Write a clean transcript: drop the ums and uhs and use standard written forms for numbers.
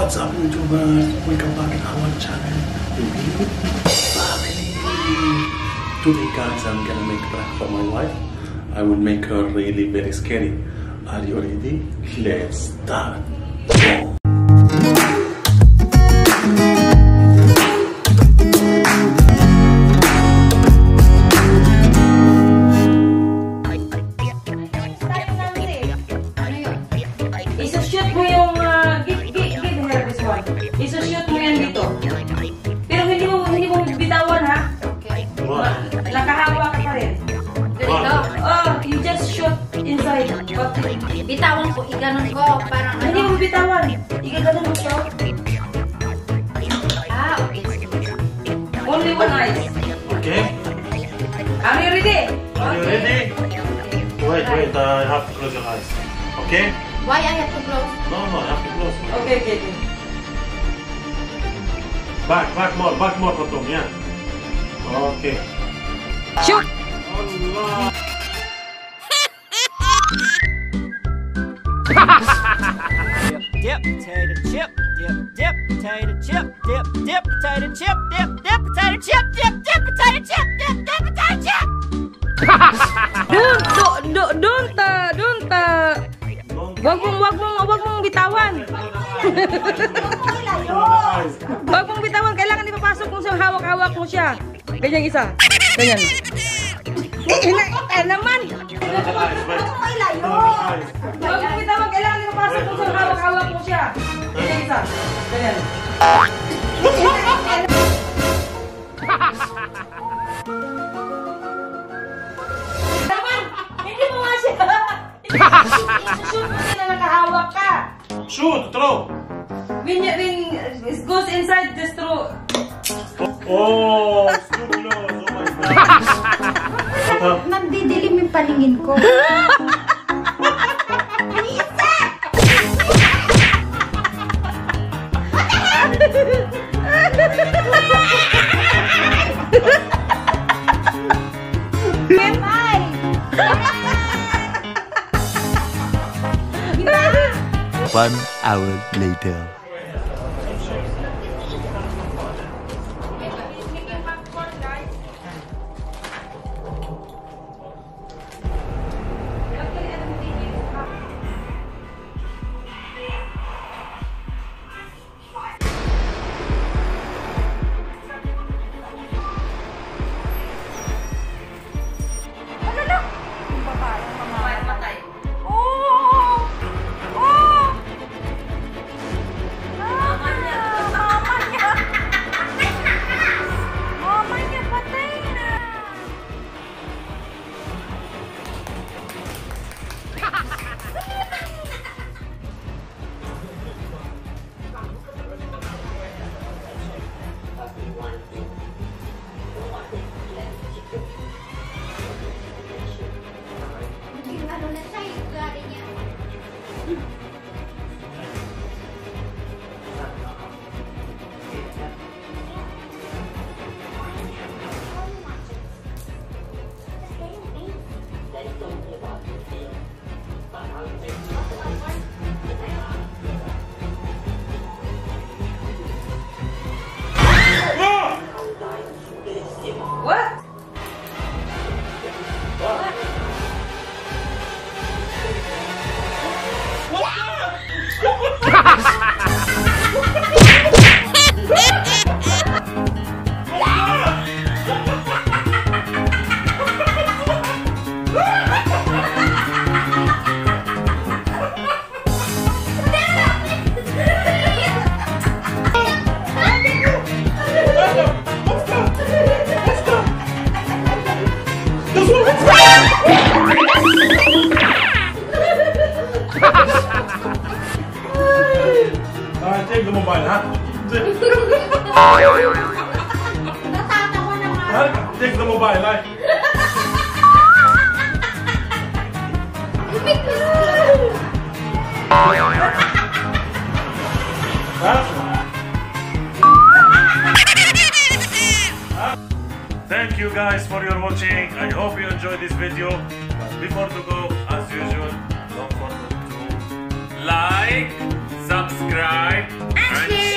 What's up, YouTubers? Welcome back to our channel, LEBIB Family. Today, guys, I'm gonna make a prank for my wife. I will make her really very scary. Are you ready? Let's start. Go. Isushoot mo yung isushoot mo yan dito. Pero hindi mo bitawan, ha? Okay. Nakahawa ka pa rin. Ganito? Oh, you just shoot inside. Bitawan ko, iganon ko. Parang ano? Hindi mo bitawan. Igaganon mo siya. Ah, okay. Only one eye. Okay. Are you ready? Are you ready? Wait, I have to close your eyes. Okay? Why I have to close? No, I have to close. Okay. Back more, Potong, yeah. Okay. Shoot! Allah! Dip, potato chip, dip, potato chip, dip, potato chip, dip, potato chip, dip, potato chip, dip, potato chip. Wag mong bitawan. Wag mong bitawan, kailangan ipapasok mo sa hawak-hawak mo siya. Ganyan isa. Ganyan. Naman. Wag mong bitawan, kailangan ipapasok mo sa hawak-hawak mo siya. Ganyan isa. Ganyan. Naman, hindi mo nga siya. Shoot mo sila, nakahawak ka. Shoot, throw. When it goes inside, just throw. Oh, it's too close. Oh my God. Nandidilim yung paningin ko. One hour later. What? Take the mobile, ha? Natatawa na nga. Take the mobile, ha? Thank you guys for your watching. I hope you enjoyed this video. But before to go, as usual, don't forget to like, subscribe, Okay.